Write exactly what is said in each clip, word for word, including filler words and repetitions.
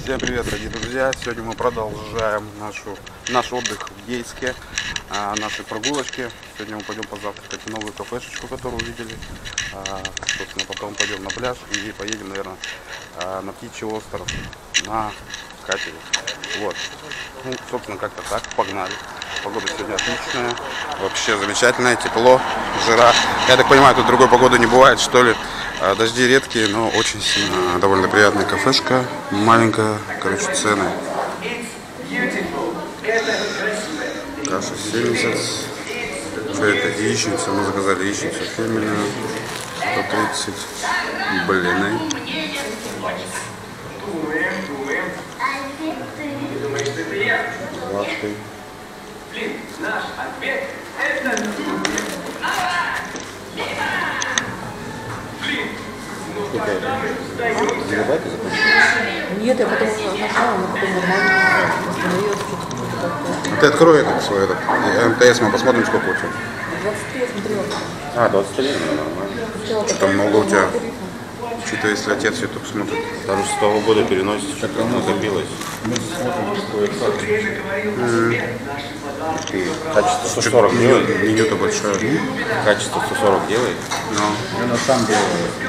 Всем привет, дорогие друзья! Сегодня мы продолжаем нашу, наш отдых в Ейске, а, наши прогулочки. Сегодня мы пойдем позавтракать в новую кафешечку, которую увидели. А, собственно, потом пойдем на пляж и поедем, наверное, а, на Птичий остров на катере. Вот. Ну, собственно, как-то так. Погнали. Погода сегодня отличная. Вообще замечательная. Тепло, жара. Я так понимаю, тут другой погоды не бывает, что ли. Дожди редкие, но очень сильно. Довольно приятная кафешка. Маленькая. Короче, цены. Каша семьдесят. Что это? Яичница. Мы заказали яичницу фирменную. сто тридцать. Блины. Лапкой. Блин, наш ответ это... Нет, я потом нашла, но потом нормально остановилась. Ты открой этот свой этот эм тэ эс, мы посмотрим, сколько у тебя. двадцать три я смотрела. А, двадцать три, нормально. Что там много у тебя? Что-то если отец ютуб смотрит. Даже с того года переносится, что-то накопилось. Мы смотрим, качество сто сорок делает. Меню-то большое. Качество сто сорок делает. Но. Я на самом деле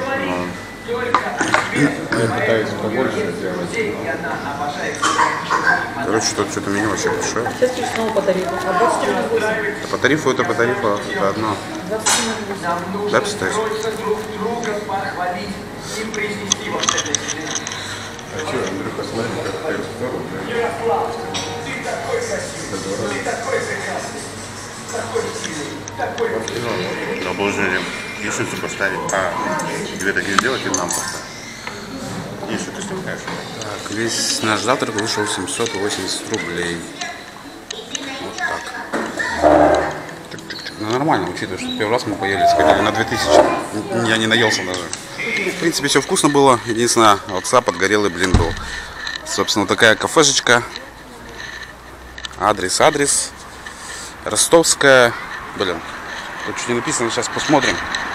я пытаюсь побольше сделать. Короче, тут что-то меню вообще большое. Сейчас ты снова по тарифу. А двадцать три на восемь. По тарифу это по тарифу, это одно. двадцать три на восемь. Да, представь? А что, Андрюха, смотри, как ты здорово, блядь. На положение яичницу поставить, а две такие сделать и нам поставить. И что ты снимаешь? Так, весь наш завтрак вышел семьсот восемьдесят рублей. Вот так. Ну, нормально, учитывая, что первый раз мы поели, сходили на две тысячи. Я не наелся даже. В принципе, все вкусно было. Единственное, отца подгорелый блин был. Собственно, такая кафешечка. Адрес, адрес. Ростовская. Блин, тут что не написано, сейчас посмотрим.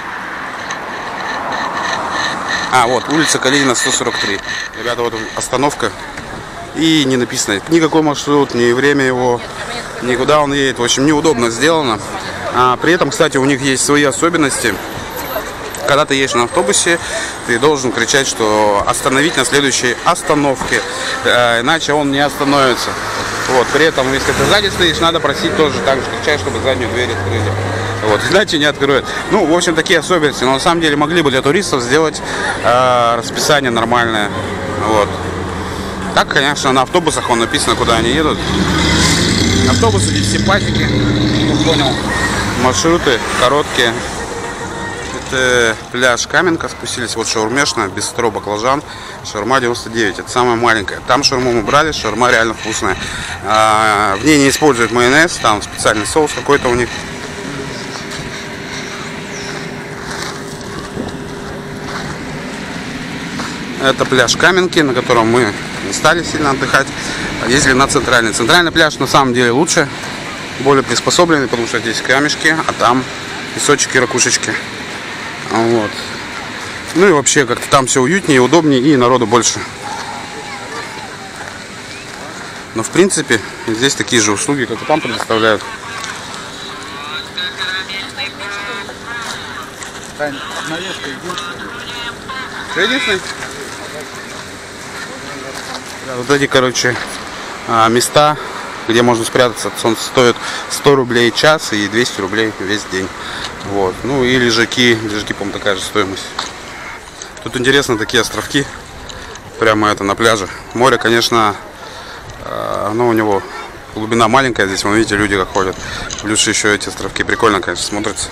А, вот, улица Калинина, сто сорок три. Ребята, вот остановка. И не написано никакой маршрут, ни время его, никуда он едет. В общем, неудобно сделано. А, при этом, кстати, у них есть свои особенности. Когда ты едешь на автобусе, ты должен кричать, что остановить на следующей остановке, э, иначе он не остановится. Вот. При этом, если ты сзади стоишь, надо просить тоже так же кричать, чтобы заднюю дверь открыли. Вот. Иначе не откроют. Ну, в общем, такие особенности. Но на самом деле могли бы для туристов сделать э, расписание нормальное. Вот. Так, конечно, на автобусах он написано, куда они едут. Автобусы здесь симпатики. Понял. Маршруты короткие. Это пляж Каменка, спустились, вот шаурмешная, бистро баклажан, шаурма девяносто девять, это самая маленькая. Там шаурму мы брали, шаурма реально вкусная. А, в ней не используют майонез, там специальный соус какой-то у них. Это пляж Каменки, на котором мы не стали сильно отдыхать, ездили на центральный. Центральный пляж на самом деле лучше, более приспособленный, потому что здесь камешки, а там песочки, ракушечки. Вот. Ну и вообще как-то там все уютнее, удобнее и народу больше. Но в принципе здесь такие же услуги, как и там предоставляют. Тань, навеска единственная. Что единственное? Вот эти, короче, места, где можно спрятаться от солнца, стоят сто рублей час и двести рублей весь день. Вот. Ну и лежаки, лежаки, по-моему, такая же стоимость. Тут интересно такие островки, прямо это на пляже. Море, конечно, э, ну у него глубина маленькая, здесь, вы видите, люди как ходят. Плюс еще эти островки прикольно, конечно, смотрятся.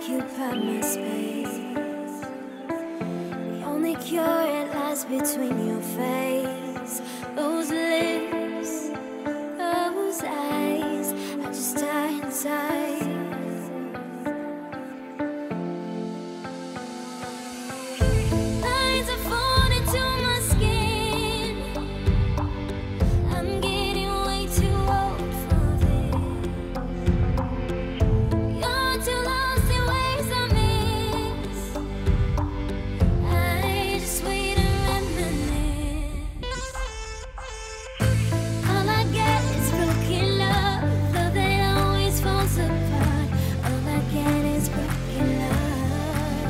occupy my space. The only cure, it lies between your face. Those lips, those eyes, I just die inside. Lines are falling to my skin. I'm getting way too old for this. You're too lost in ways I miss. I just wait and reminisce. All I get is broken love, love that always falls apart. All I get is broken love.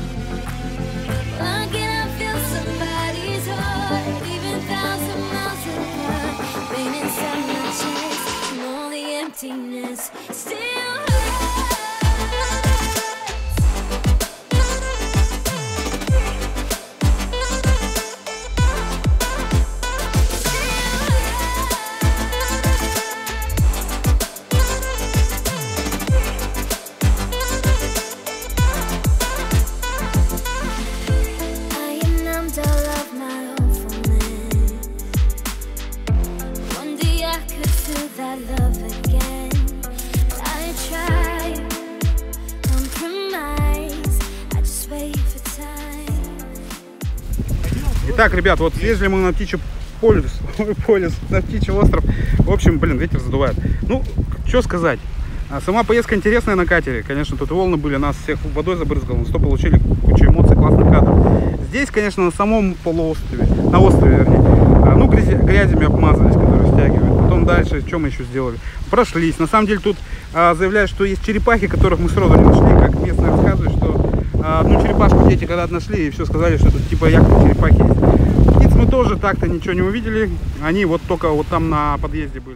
Why can't I feel somebody's heart, even thousand miles apart? Pain inside my chest, and all the emptiness still hurts. I am numbed all of my own fullness. One day I could feel that love again. I try, compromise. I just wait for time. Итак, ребят, вот съездили мы на птичий полюс, ой, полюс, на птичий остров. В общем, блин, ветер задувает. Ну, что сказать. А сама поездка интересная на катере. Конечно, тут волны были, нас всех водой забрызгало. Мы сто получили кучу эмоций, классных кадров. Здесь, конечно, на самом полуострове, на острове, вернее, а, ну, грязи, грязями обмазались, которые стягивают. Потом дальше, что мы еще сделали? Прошлись. На самом деле тут а, заявляют, что есть черепахи, которых мы сразу не нашли, как местные рассказывают, что а, одну черепашку дети когда-то нашли, и все сказали, что тут типа яхты черепахи есть. Птиц мы тоже так-то ничего не увидели. Они вот только вот там на подъезде были.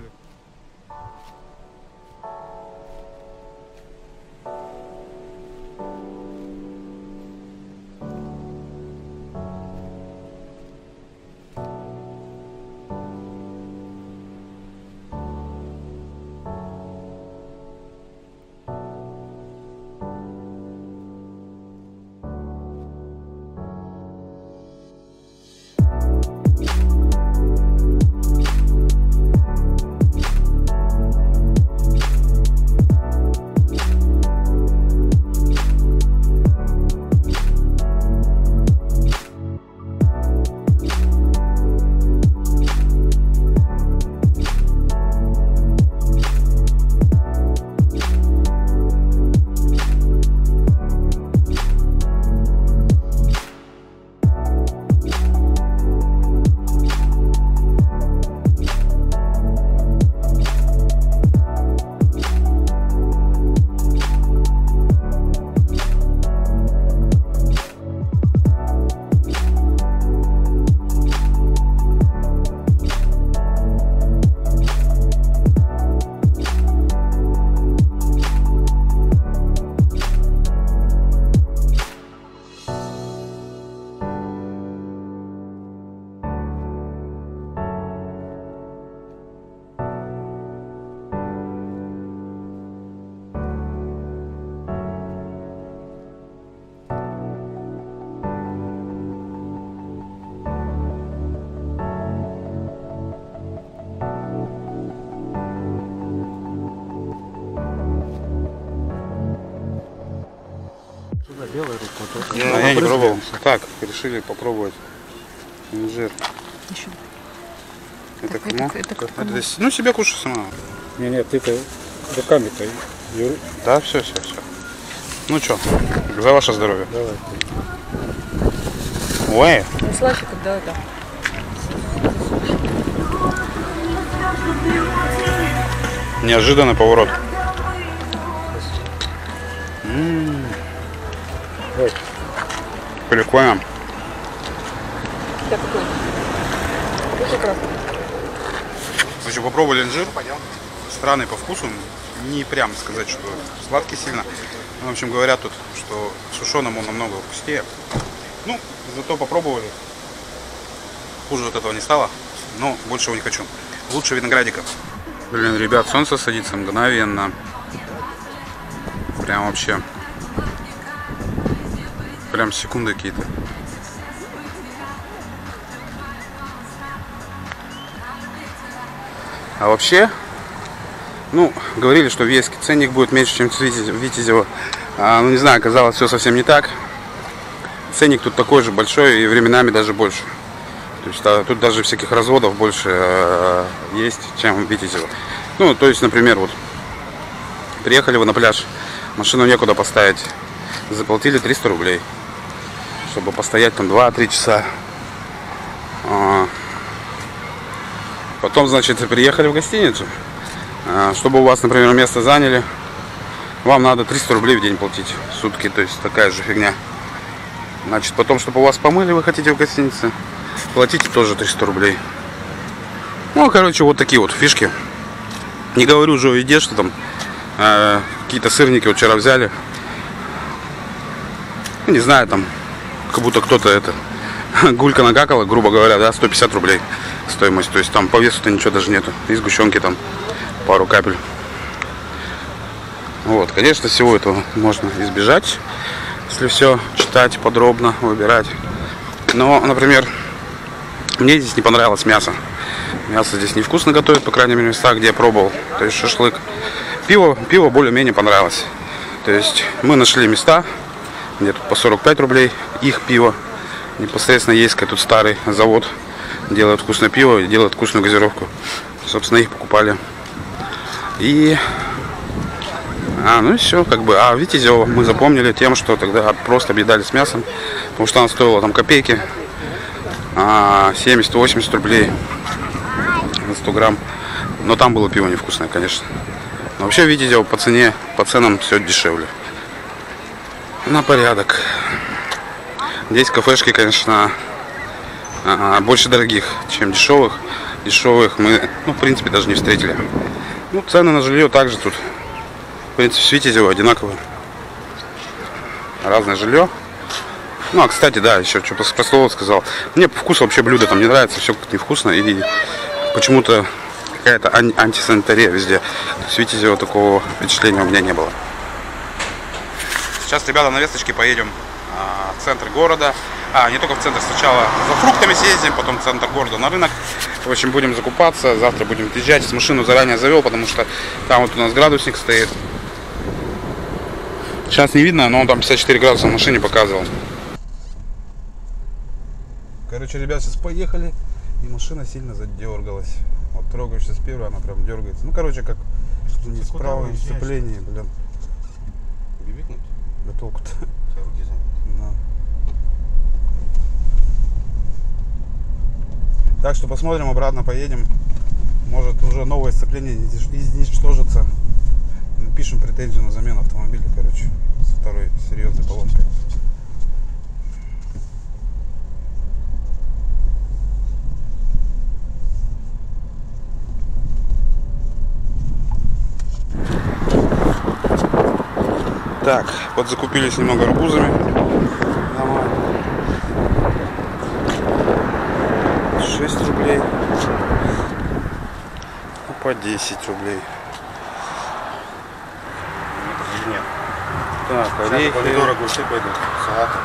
А я не пробовал. Так, решили попробовать инжир. Еще. Это Так, кому? это- это Это кому? здесь- ну, себе кушай сама. Не, нет, ты-то руками-то. Юр, Да, все, все, все. Ну что, за ваше здоровье. давай. Ой, Ну, слаще, когда это. неожиданный поворот. М-м-м. Ой. Прикольно. Так, какой? Какой красный? В общем, попробовали инжир. Странный по вкусу. Не прям сказать, что сладкий сильно. В общем, говорят тут, что сушеным он намного вкуснее. Ну, зато попробовали. Хуже от этого не стало. Но больше его не хочу. Лучше виноградика. Блин, ребят, солнце садится мгновенно. Прям вообще прям секунды какие-то. А вообще, ну, говорили, что в Ейске ценник будет меньше, чем в Витязево. А, ну, не знаю, оказалось все совсем не так. Ценник тут такой же большой и временами даже больше. То есть а, тут даже всяких разводов больше а, есть, чем в Витязево. Ну, то есть, например, вот приехали вы на пляж, машину некуда поставить, заплатили триста рублей, чтобы постоять там два-три часа. А, потом, значит, приехали в гостиницу, а, чтобы у вас, например, место заняли, вам надо триста рублей в день платить в сутки, то есть такая же фигня. Значит, потом, чтобы у вас помыли, вы хотите в гостинице, платите тоже триста рублей. Ну, короче, вот такие вот фишки. Не говорю уже о еде, что там э, какие-то сырники вот вчера взяли. Не знаю, там, как будто кто-то это, гулька накакала, грубо говоря, да, сто пятьдесят рублей стоимость. То есть там по весу-то ничего даже нету. И сгущенки там пару капель. Вот, конечно, всего этого можно избежать, если все читать подробно, выбирать. Но, например, мне здесь не понравилось мясо. Мясо здесь невкусно готовят, по крайней мере, в местах, где я пробовал. То есть шашлык. Пиво, пиво более-менее понравилось. То есть мы нашли места, где тут по сорок пять рублей их пиво. Непосредственно Ейское, тут старый завод. Делают вкусное пиво и делают вкусную газировку. Собственно, их покупали. И... А, ну и все, как бы. А Витязево мы запомнили тем, что тогда просто объедали с мясом. Потому что она стоила там копейки. семьдесят-восемьдесят рублей на сто грамм. Но там было пиво невкусное, конечно. Но вообще в Витязево по цене, по ценам все дешевле. На порядок. Здесь кафешки, конечно, больше дорогих, чем дешевых. Дешевых мы, ну, в принципе, даже не встретили. Ну, цены на жилье также тут, в принципе, с Витязево одинаковые. Разное жилье. Ну, а, кстати, да, еще что про слово сказал. Мне по вкусу вообще блюдо там не нравится, все как-то невкусно. И почему-то какая-то ан- антисанитария везде. С Витязево такого впечатления у меня не было. Сейчас, ребята, на весточке поедем а, в центр города. А, не только в центр, сначала за фруктами съездим, потом в центр города на рынок. В общем, будем закупаться, завтра будем отъезжать. Машину заранее завел, потому что там вот у нас градусник стоит. Сейчас не видно, но он там пятьдесят четыре градуса в машине показывал. Короче, ребят, сейчас поехали, и машина сильно задергалась. Вот трогаешься с первой, она прям дергается. Ну, короче, как неисправное сцепление, блин. Бибикнуть? Да толку-то. Руки заняты. Да. Так что посмотрим, обратно поедем. Может, уже новое сцепление изничтожится. Напишем претензию на замену автомобиля, короче, с второй серьезной поломкой. Так, подзакупились немного арбузами. Нормально. шесть рублей. По десять рублей. Нет. Так, орехи. Помидоры, огурцы пойдут. Салаты.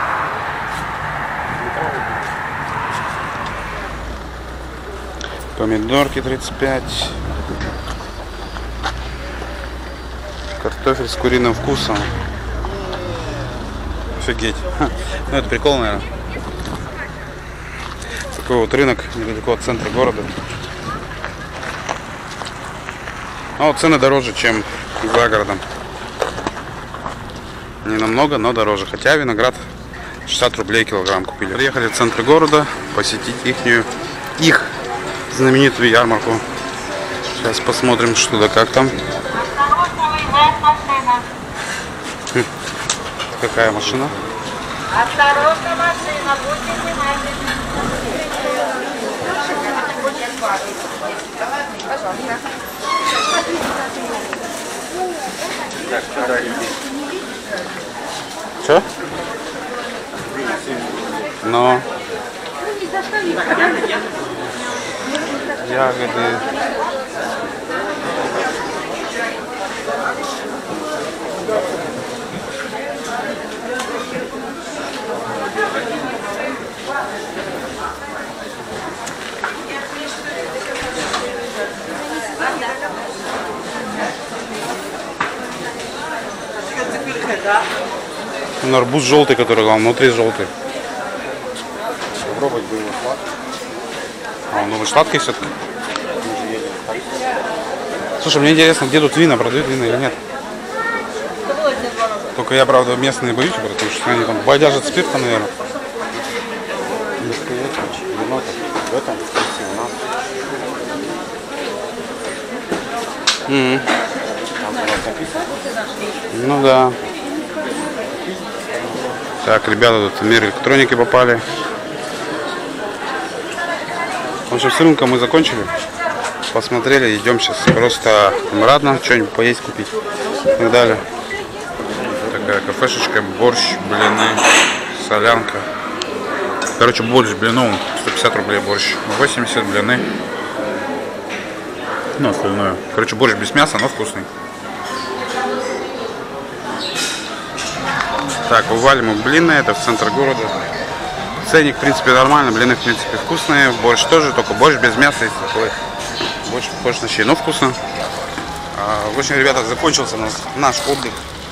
Помидорки тридцать пять. Картофель с куриным вкусом. Офигеть. Ха. Ну это прикол, наверное. Такой вот рынок недалеко от центра города. А вот цены дороже, чем за городом. Не намного, но дороже. Хотя виноград шестьдесят рублей килограмм купили. Приехали в центр города посетить ихнюю, их знаменитую ярмарку. Сейчас посмотрим, что да как там. Хм. Какая машина? Осторожно, машина, будьте внимательны. Что? Но ягоды. Ну, арбуз желтый, который там внутри желтый. Попробовать было сладко. А он думает, сладкий все-таки. Слушай, мне интересно, где тут вина, продают вина или нет. Только я, правда, местные боюсь, потому что они там бодяжат спиртом, наверное. Не сказать, вино в этом вкусе у нас. М-м. Там у нас написано. Ну да. Так, ребята, тут в мир электроники попали. В общем, с рынком мы закончили. Посмотрели, идем сейчас просто обратно, что-нибудь поесть купить и так далее. Такая кафешечка, борщ, блины, солянка. Короче, борщ, блинов, сто пятьдесят рублей борщ, восемьдесят блины. Ну, остальное. Короче, борщ без мяса, но вкусный. Так, вывалим блины, это в центр города. Ценник, в принципе, нормально, блины, в принципе, вкусные. Борщ тоже, только борщ без мяса, если такой. Больше похож на щи, но вкусно. А, в общем, ребята, закончился у нас наш отдых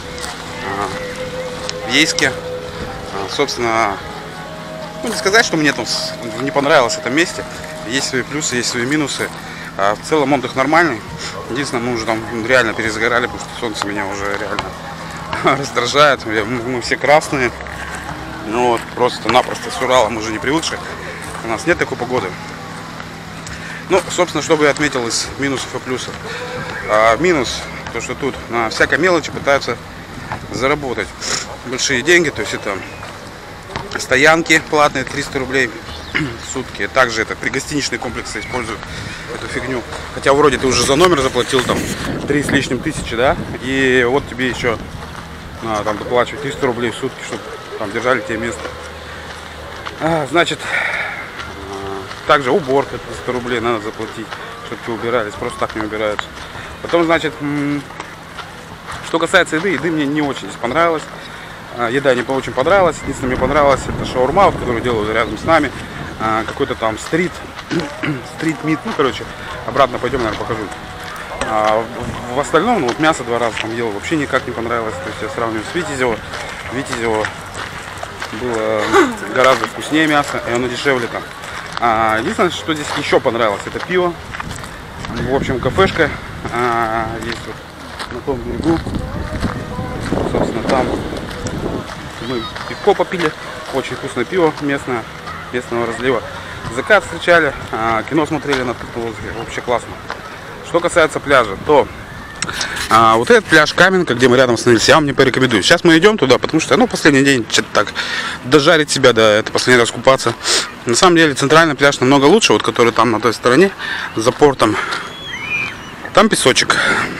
а, в Ейске. А, собственно, ну, не сказать, что мне там не понравилось в этом месте. Есть свои плюсы, есть свои минусы. А в целом отдых нормальный. Единственное, мы уже там реально перезагорали, потому что солнце меня уже реально раздражает. Мы все красные. Ну вот, просто-напросто с Уралом уже не привыкшие. У нас нет такой погоды. Ну, собственно, что бы я отметил из минусов и плюсов. А, минус, то что тут на всякой мелочи пытаются заработать большие деньги. То есть это стоянки платные, триста рублей в сутки. Также это при гостиничные комплексы используют эту фигню. Хотя вроде ты уже за номер заплатил там три с лишним тысячи, да? И вот тебе еще а, там доплачивать триста рублей в сутки, чтобы там держали тебе место. А, значит... Также уборка триста рублей надо заплатить, чтобы те убирались, просто так не убираются. Потом, значит, что касается еды, еды мне не очень здесь понравилось. Еда не очень понравилась. Единственное, мне понравилось это шаурма, вот, которую делают рядом с нами. Какой-то там стрит, стрит-мит, ну, короче, обратно пойдем, наверное, покажу. А в остальном, ну, вот мясо два раза там ел, вообще никак не понравилось. То есть я сравниваю с Витязево. Витязево было гораздо вкуснее мясо, и оно дешевле там. А, единственное, что здесь еще понравилось, это пиво. В общем, кафешка а, есть вот на том берегу. Собственно, там мы пивко попили. Очень вкусное пиво местное, местного разлива. Закат встречали, а, кино смотрели на открытом воздухе. Вообще классно. Что касается пляжа, то а, вот этот пляж Каменка, где мы рядом остановились, я вам не порекомендую. Сейчас мы идем туда, потому что, ну, последний день что-то так дожарить себя, да, это последний раз купаться. На самом деле центральный пляж намного лучше, вот который там на той стороне, за портом. Там песочек,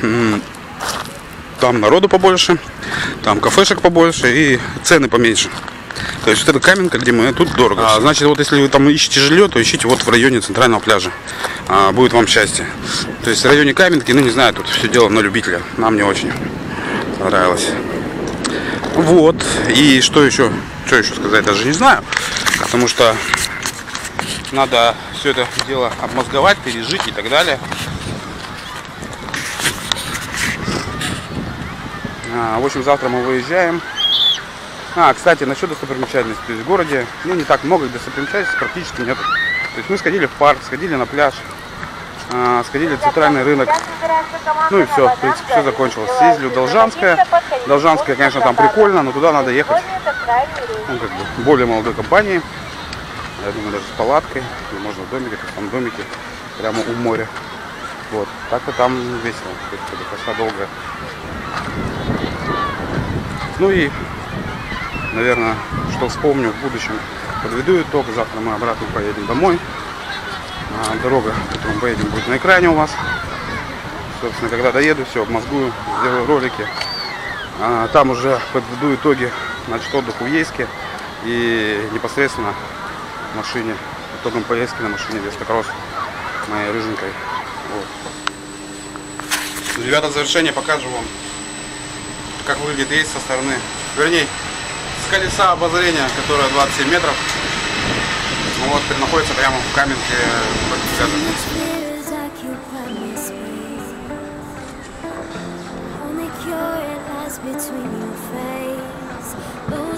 там народу побольше, там кафешек побольше и цены поменьше. То есть вот эта Каменка, где мы, тут дорого. А, значит, вот если вы там ищете жилье, то ищите вот в районе центрального пляжа. А, будет вам счастье. То есть в районе Каменки, ну не знаю, тут все дело на любителя. Нам не очень понравилось. Вот. И что еще? Что еще сказать, даже не знаю. Потому что надо все это дело обмозговать, пережить и так далее. А, в общем, завтра мы выезжаем. А, кстати, насчет достопримечательностей. То есть в городе, ну, не так много достопримечательностей, практически нет. То есть мы сходили в парк, сходили на пляж, а, сходили в центральный рынок. Ну и все, в принципе, все закончилось. Съездили в Должанское. Должанское, конечно, там прикольно, но туда надо ехать, ну, как бы, более молодой компании. Я думаю, даже с палаткой. Можно в домике, то есть там домики прямо у моря. Вот. Так-то там весело. То есть это коса долгая. Ну и, наверное, что вспомню в будущем, подведу итог. Завтра мы обратно поедем домой. А, дорога, которую мы поедем, будет на экране у вас. Собственно, когда доеду, все обмозгую, сделаю ролики. А, там уже подведу итоги, значит, отдыху в Ейске. И непосредственно в машине, итогом поездки на машине Вестокросс моей рыженькой. Вот. Ребята, в завершение покажу вам, как выглядит Ейск со стороны, вернее, с колеса обозрения, которое двадцать семь метров. Вот, находится прямо в Каменке. Between your face,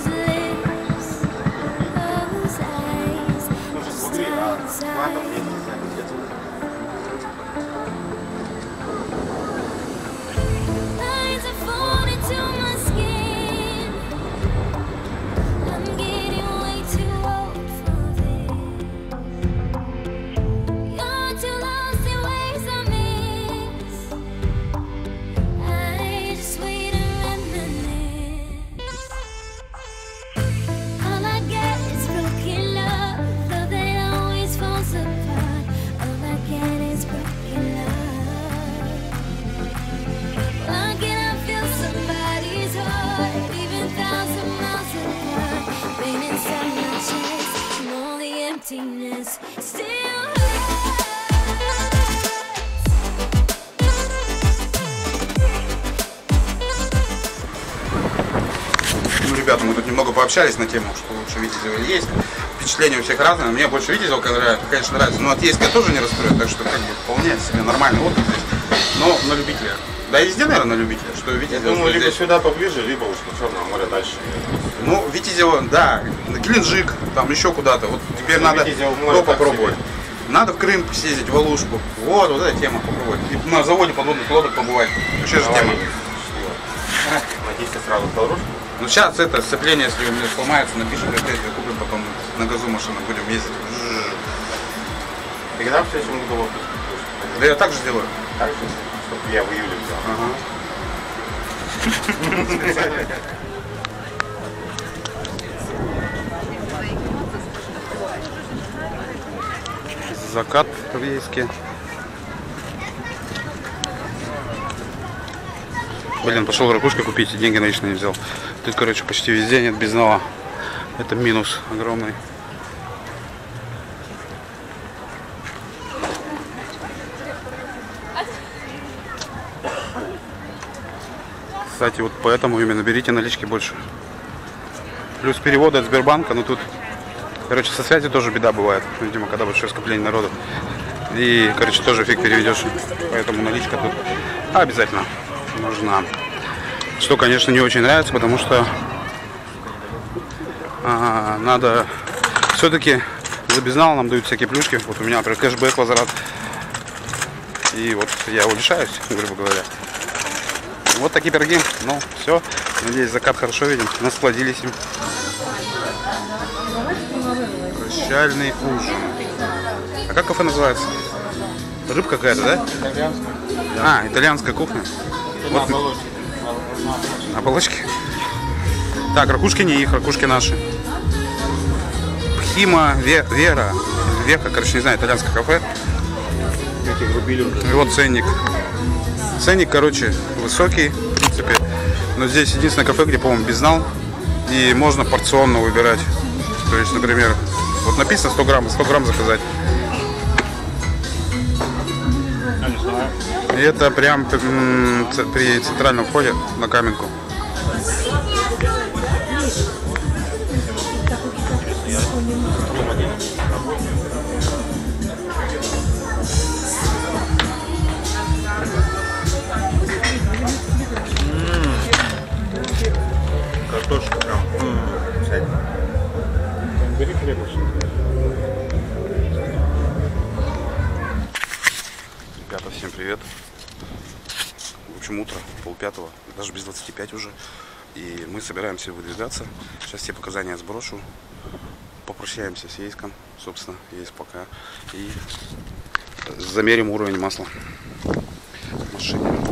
emptiness still Ну, ребята, мы тут немного пообщались на тему, что лучше Витязева есть. Впечатления у всех разные. Мне больше Витязева нравится, конечно, нравится. Но от Ейска тоже не раскрою, так что как бы вполне себе нормальный отдых здесь. Но на любителя. Да и везде, наверное, на любителя. Что Витязева, Думаю, что либо здесь. сюда поближе, либо уж на Черное море дальше. Ну, Витязева, да, Геленджик, там еще куда-то. Вот теперь Ну, надо Витязева в море то так попробовать. себе. Надо в Крым съездить, в Алушку. Вот, вот эта тема попробовать. И на заводе подводных лодок побывать. Вообще же тема. Надеюсь, сразу в Беларусь. Ну сейчас это сцепление, если у меня сломается, напишем претензию, купим, потом на газу машину будем ездить. И когда в следующем году в отпуск? Да я так же сделаю. Так же? Чтобы я в июле взял. Закат в Ейске. Блин, пошел ракушка купить, деньги наличные не взял. Тут, короче, почти везде нет безнала. Это минус огромный. Кстати, вот поэтому именно берите налички больше. Плюс переводы от Сбербанка, но тут, короче, со связи тоже беда бывает. Видимо, когда большое скопление народу. И, короче, тоже фиг переведешь. Поэтому наличка тут обязательно нужна. Что, конечно, не очень нравится, потому что а, надо все-таки за безнал нам дают всякие плюшки. Вот у меня, например, кэшбэк, возврат. И вот я его лишаюсь, грубо говоря. Вот такие пироги. Ну, все. Надеюсь, закат хорошо видим. Насладились им. Прощальный ужин. А как кафе называется? Рыбка какая-то, да? А, итальянская кухня. Вот. Оболочки. Так, ракушки не их, ракушки наши. Пхима Ве, Вера. Века, короче, не знаю, итальянское кафе. И вот ценник. Ценник, короче, высокий, в принципе. Но здесь единственное кафе, где, по-моему, безнал. И можно порционно выбирать. То есть, например, вот написано сто грамм, сто грамм заказать. И это прям при центральном входе на Каменку. Картошка прям. Бери хлебушек. Ребята, всем привет. В общем, утро, полпятого, даже без двадцати пяти уже. И мы собираемся выдвигаться. Сейчас все показания сброшу. Попрощаемся с Ейском, собственно, есть пока. И замерим уровень масла в машине.